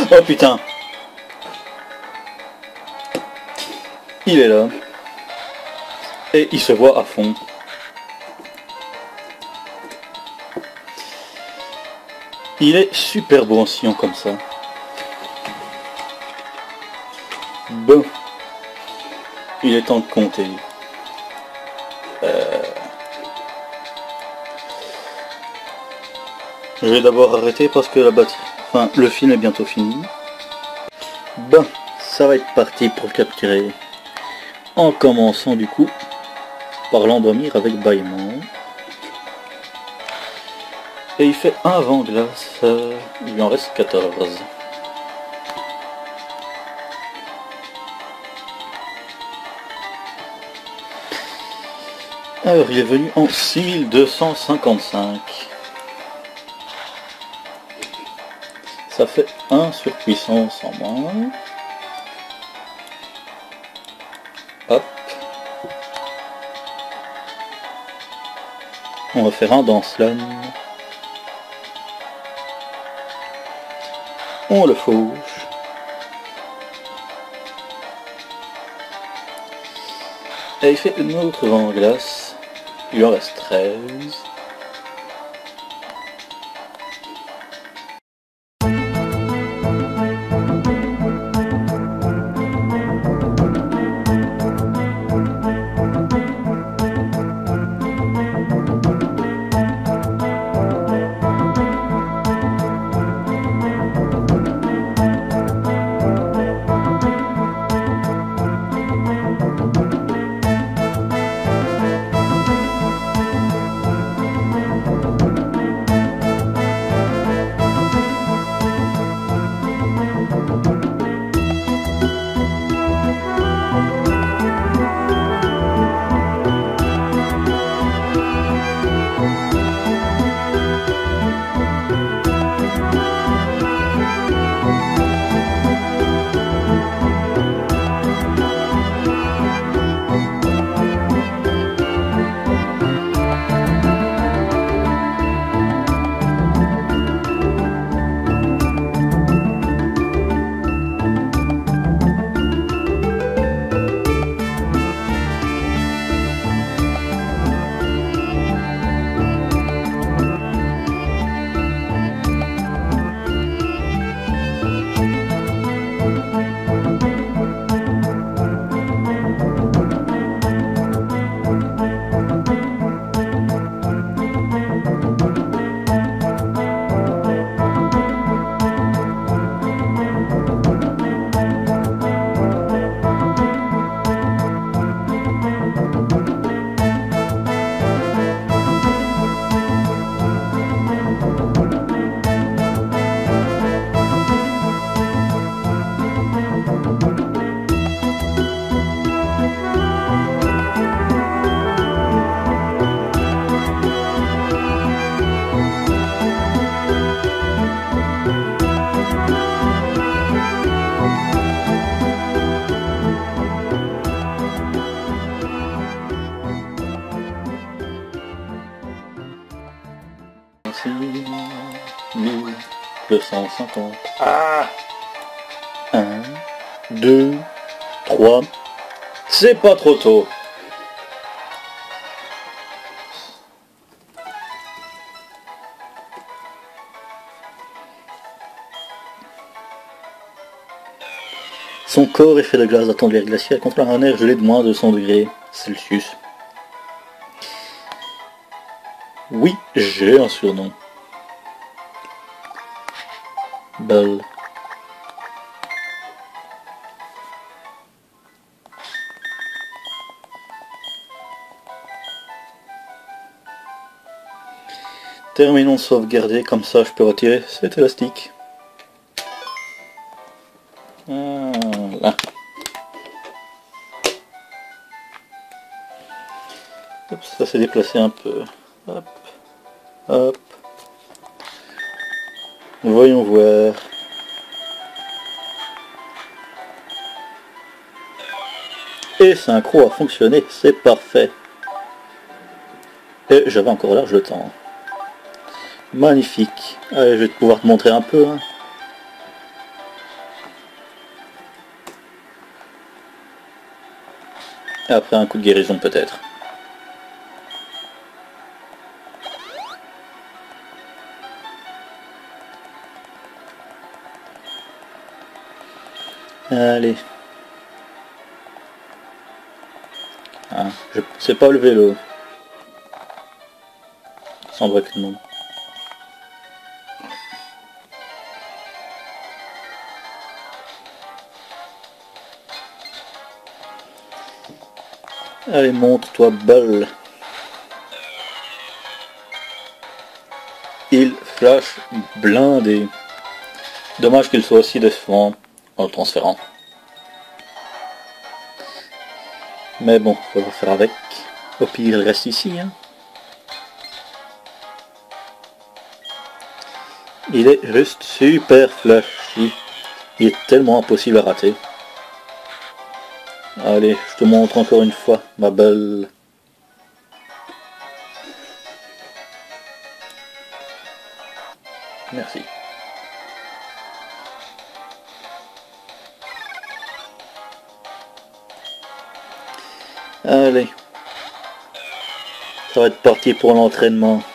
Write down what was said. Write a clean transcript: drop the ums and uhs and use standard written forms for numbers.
Oh putain. Il est là. Et il se voit à fond. Il est super beau en sillon comme ça. Bon. Il est temps de compter. Je vais d'abord arrêter parce que la batterie... Enfin, le film est bientôt fini. Bon, ça va être parti pour capturer. En commençant du coup par l'endormir avec bâillement. Et il fait un vent-glace, il lui en reste 14. Alors il est venu en 6255. Ça fait 1 surpuissance en moins. Hop. On va faire un dans slam. On le fauche. Et il fait une autre vent glace. Il en reste 13. Ici, 1250. Ah 1, 2, 3. C'est pas trop tôt. Son corps est fait de glace datant de l'ère glaciaire contre un air gelé de moins de 100 degrés Celsius. Oui, j'ai un surnom. Belle. Terminons de sauvegarder, comme ça je peux retirer cet élastique. Voilà. Hop, ça s'est déplacé un peu. Hop. Hop. Voyons voir. Et synchro a fonctionné, c'est parfait. Et j'avais encore large le temps. Magnifique. Allez, je vais pouvoir te montrer un peu. Hein. Et après un coup de guérison peut-être. Allez. Ah, je sais pas le vélo. Sans break le monde. Allez, montre-toi, balle. Il flash blindé. Dommage qu'il soit aussi décevant en le transférant. Mais bon, on va faire avec. Au pire, il reste ici. Hein. Il est juste super flashy. Il est tellement impossible à rater. Allez, je te montre encore une fois, ma belle. Merci. Allez. Ça va être parti pour l'entraînement.